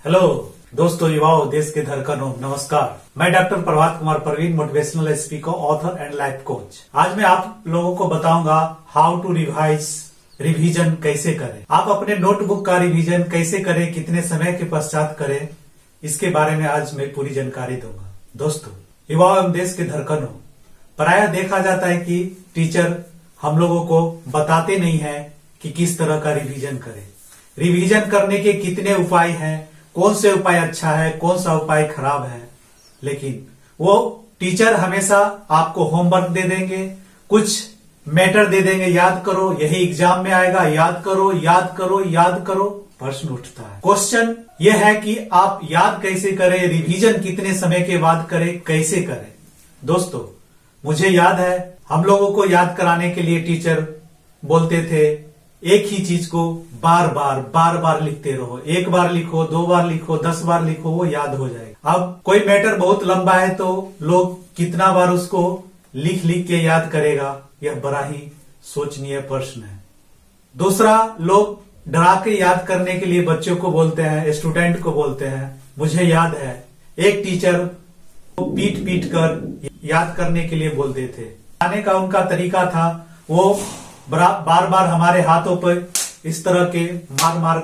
Hello दोस्तों, युवाओं, देश के धड़कनों, नमस्कार। मैं doctor Prabhat Kumar Praveen, motivational speaker, author and life coach. आज मैं आप लोगों को बताऊंगा हाउ टू रिवाइज, रिवीजन कैसे करें। आप अपने नोटबुक का रिवीजन कैसे करें, कितने समय के पश्चात करें, इसके बारे में आज मैं पूरी जानकारी दूंगा। दोस्तों, युवाओं एवं देश के धड़कनों, प्रायः देखा जाता है कि टीचर हम लोगों को बताते नहीं है कि किस तरह का रिवीजन करें। रिवीजन करने के कितने उपाय हैं, कौन से उपाय अच्छा है, कौन सा उपाय खराब है। लेकिन वो टीचर हमेशा आपको होमवर्क दे देंगे, कुछ मैटर दे देंगे, याद करो, यही एग्जाम में आएगा, याद करो याद करो याद करो। प्रश्न उठता है, क्वेश्चन ये है कि आप याद कैसे करें, रिवीजन कितने समय के बाद करें, कैसे करें। दोस्तों, मुझे याद है हम लोगों को याद कराने के लिए टीचर बोलते थे एक ही चीज को बार बार लिखते रहो। एक बार लिखो, 2 बार लिखो, 10 बार लिखो, वो याद हो जाएगा। अब कोई मैटर बहुत लंबा है तो लोग कितना बार उसको लिख के याद करेगा, यह बड़ा ही सोचनीय प्रश्न है। दूसरा, लोग डरा के याद करने के लिए बच्चों को बोलते हैं, स्टूडेंट को बोलते हैं। मुझे याद है एक टीचर को पीट कर याद करने के लिए बोलते थे। आने का उनका तरीका था, वो बार बार हमारे हाथों पर इस तरह के मार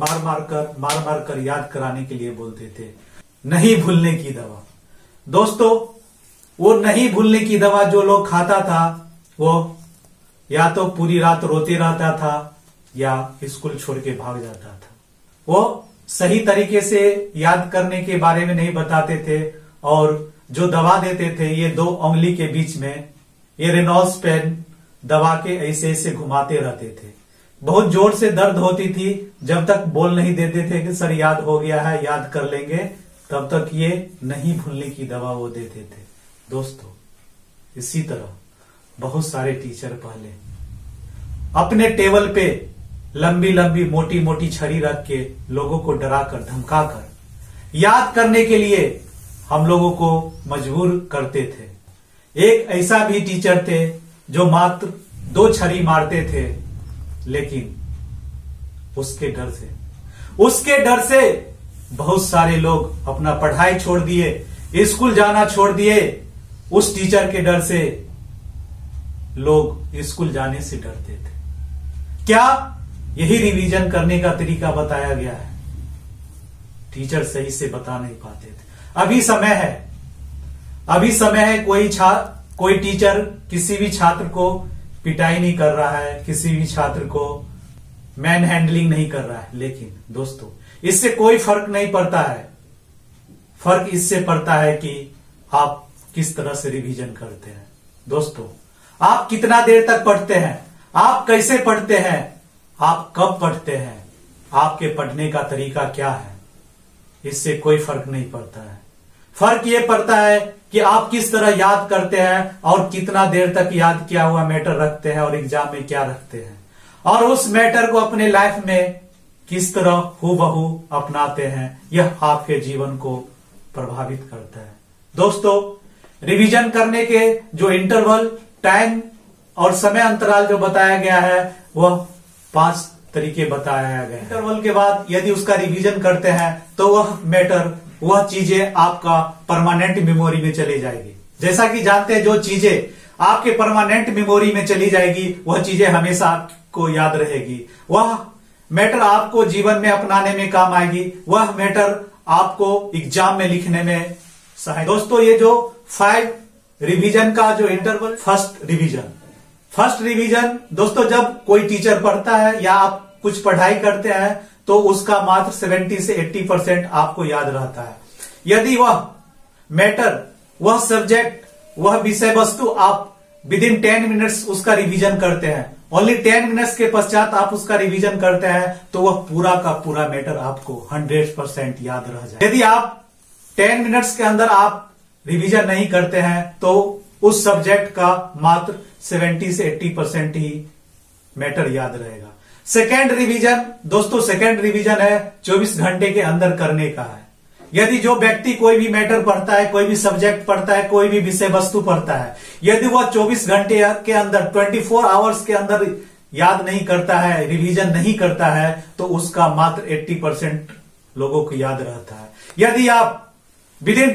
मार कर याद कराने के लिए बोलते थे। नहीं भूलने की दवा। दोस्तों, वो नहीं भूलने की दवा जो लोग खाता था, वो या तो पूरी रात रोते रहता था या स्कूल छोड़ के भाग जाता था। वो सही तरीके से याद करने के बारे में नहीं बताते थे और जो दवा देते थे, ये 2 उंगली के बीच में ये रेनॉल्ड्स पेन दबा के ऐसे ऐसे घुमाते रहते थे। बहुत जोर से दर्द होती थी, जब तक बोल नहीं देते थे कि सर याद हो गया है, याद कर लेंगे, तब तक ये नहीं भूलने की दवा वो देते थे। दोस्तों, इसी तरह बहुत सारे टीचर पहले अपने टेबल पे लंबी लंबी मोटी मोटी छड़ी रख के लोगों को डरा कर धमका कर याद करने के लिए हम लोगों को मजबूर करते थे। एक ऐसा भी टीचर थे जो मात्र 2 छड़ी मारते थे, लेकिन उसके डर से बहुत सारे लोग अपना पढ़ाई छोड़ दिए, स्कूल जाना छोड़ दिए। उस टीचर के डर से लोग स्कूल जाने से डरते थे। क्या यही रिवीजन करने का तरीका बताया गया है? टीचर सही से बता नहीं पाते थे। अभी समय है कोई टीचर किसी भी छात्र को पिटाई नहीं कर रहा है, किसी भी छात्र को मैन हैंडलिंग नहीं कर रहा है। लेकिन दोस्तों, इससे कोई फर्क नहीं पड़ता है। फर्क इससे पड़ता है कि आप किस तरह से रिवीजन करते हैं। दोस्तों, आप कितना देर तक पढ़ते हैं, आप कैसे पढ़ते हैं, आप कब पढ़ते हैं, आपके पढ़ने का तरीका क्या है, इससे कोई फर्क नहीं पड़ता है। फर्क ये पड़ता है कि आप किस तरह याद करते हैं और कितना देर तक याद किया हुआ मैटर रखते हैं और एग्जाम में क्या रखते हैं, और उस मैटर को अपने लाइफ में किस तरह हूबहू अपनाते हैं। यह आपके जीवन को प्रभावित करता है। दोस्तों, रिवीजन करने के जो इंटरवल, टाइम और समय अंतराल जो बताया गया है, वह 5 तरीके बताया गया है। इंटरवल के बाद यदि उसका रिवीजन करते हैं तो वह मैटर, वह चीजें आपका परमानेंट मेमोरी में चली जाएगी। जैसा कि जानते हैं, जो चीजें आपके परमानेंट मेमोरी में चली जाएगी, वह चीजें हमेशा आपको याद रहेगी। वह मैटर आपको जीवन में अपनाने में काम आएगी, वह मैटर आपको एग्जाम में लिखने में सहायक। दोस्तों, ये जो 5 रिवीजन का जो इंटरवल, फर्स्ट रिवीजन दोस्तों, जब कोई टीचर पढ़ता है या आप कुछ पढ़ाई करते हैं तो उसका मात्र 70 से 80% आपको याद रहता है। यदि वह मैटर, वह सब्जेक्ट, वह विषय वस्तु आप विदिन 10 मिनट्स उसका रिवीजन करते हैं, ओनली 10 मिनट्स के पश्चात आप उसका रिवीजन करते हैं, तो वह पूरा का पूरा मैटर आपको 100% याद रह जाए। यदि आप 10 मिनट्स के अंदर आप रिवीजन नहीं करते हैं तो उस सब्जेक्ट का मात्र 70 से 80% ही मैटर याद रहेगा। सेकेंड रिवीजन दोस्तों, सेकेंड रिवीजन है 24 घंटे के अंदर करने का है। यदि जो व्यक्ति कोई भी मैटर पढ़ता है, कोई भी सब्जेक्ट पढ़ता है, कोई भी विषय वस्तु पढ़ता है, यदि वह 24 घंटे के अंदर 24 आवर्स के अंदर याद नहीं करता है, रिवीजन नहीं करता है, तो उसका मात्र 80% लोगों को याद रहता है। यदि आप विदिन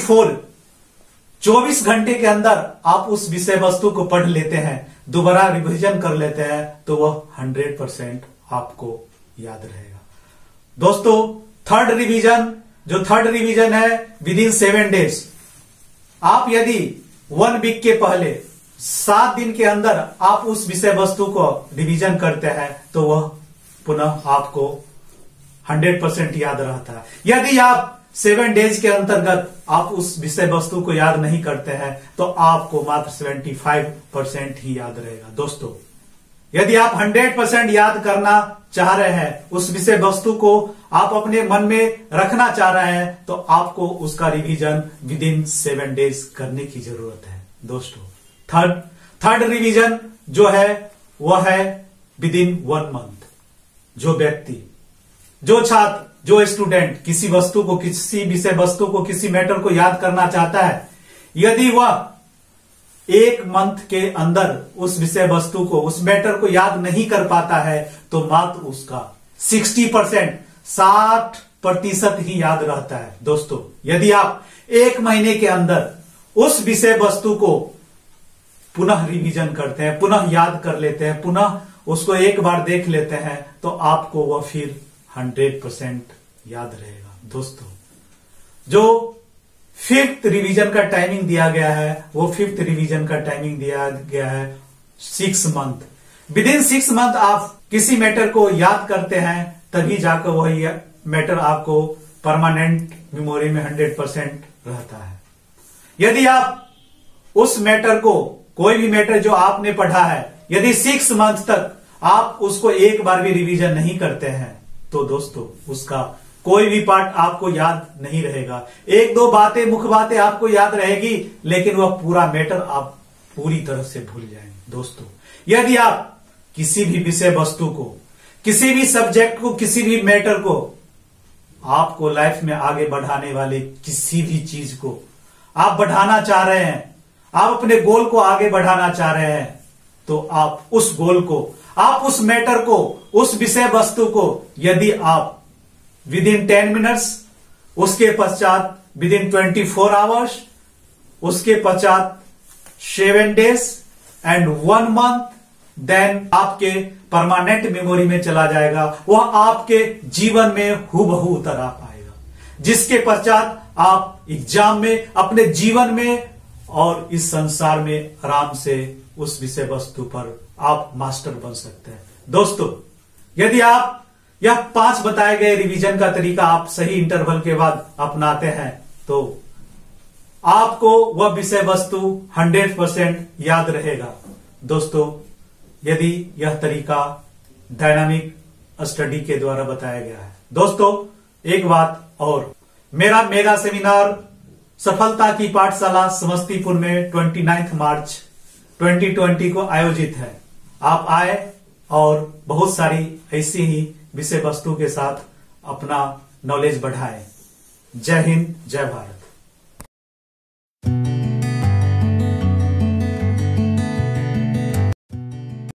24 घंटे के अंदर आप उस विषय वस्तु को पढ़ लेते हैं, दोबारा रिवीजन कर लेते हैं, तो वह 100% आपको याद रहेगा। दोस्तों थर्ड रिवीजन है विदिन 7 डेज। आप यदि 1 वीक के पहले 7 दिन के अंदर आप उस विषय वस्तु को रिवीजन करते हैं तो वह पुनः आपको 100% याद रहता है। यदि आप 7 डेज के अंतर्गत आप उस विषय वस्तु को याद नहीं करते हैं तो आपको मात्र 75% ही याद रहेगा। दोस्तों यदि आप 100% याद करना चाह रहे हैं, उस विषय वस्तु को आप अपने मन में रखना चाह रहे हैं, तो आपको उसका रिवीजन विदिन 7 डेज करने की जरूरत है। दोस्तों थर्ड रिवीजन जो है वह है विदिन 1 मंथ। जो व्यक्ति, जो छात्र, जो स्टूडेंट किसी वस्तु को, किसी विषय वस्तु को, किसी मैटर को याद करना चाहता है, यदि वह 1 मंथ के अंदर उस विषय वस्तु को, उस मैटर को याद नहीं कर पाता है, तो मात्र उसका 60% ही याद रहता है। दोस्तों यदि आप 1 महीने के अंदर उस विषय वस्तु को पुनः रिवीजन करते हैं, पुनः याद कर लेते हैं, पुनः उसको एक बार देख लेते हैं, तो आपको वह फिर 100% याद रहेगा। दोस्तों जो 5th रिवीजन का टाइमिंग दिया गया है, वो 5th रिवीजन का टाइमिंग दिया गया है 6 मंथ। विदिन 6 मंथ आप किसी मैटर को याद करते हैं, तभी जाकर वही मैटर आपको परमानेंट मेमोरी में 100% रहता है। यदि आप उस मैटर को, कोई भी मैटर जो आपने पढ़ा है, यदि 6 मंथ तक आप उसको एक बार भी रिवीजन नहीं करते हैं, तो दोस्तों उसका कोई भी पार्ट आपको याद नहीं रहेगा। 1-2 बातें, मुख्य बातें आपको याद रहेगी, लेकिन वह पूरा मैटर आप पूरी तरह से भूल जाएंगे। दोस्तों यदि आप किसी भी विषय वस्तु को, किसी भी सब्जेक्ट को, किसी भी मैटर को, आपको लाइफ में आगे बढ़ाने वाले किसी भी चीज को आप बढ़ाना चाह रहे हैं, आप अपने गोल को आगे बढ़ाना चाह रहे हैं, तो आप उस गोल को, आप उस मैटर को, उस विषय वस्तु को यदि आप विदिन 10 मिनट्स, उसके पश्चात विदिन 24 आवर्स, उसके पश्चात 7 डेज एंड 1 मंथ, देन आपके परमानेंट मेमोरी में चला जाएगा। वह आपके जीवन में हूबहू उतर आ पाएगा, जिसके पश्चात आप एग्जाम में, अपने जीवन में और इस संसार में आराम से उस विषय वस्तु पर आप मास्टर बन सकते हैं। दोस्तों यदि आप यह 5 बताए गए रिवीजन का तरीका आप सही इंटरवल के बाद अपनाते हैं, तो आपको वह विषय वस्तु 100% याद रहेगा। दोस्तों यदि यह तरीका डायनामिक स्टडी के द्वारा बताया गया है। दोस्तों एक बात और, मेरा मेगा सेमिनार सफलता की पाठशाला समस्तीपुर में 29 मार्च 2020 को आयोजित है। आप आए और बहुत सारी ऐसी ही विषय वस्तु के साथ अपना नॉलेज बढ़ाएं। जय हिंद, जय भारत।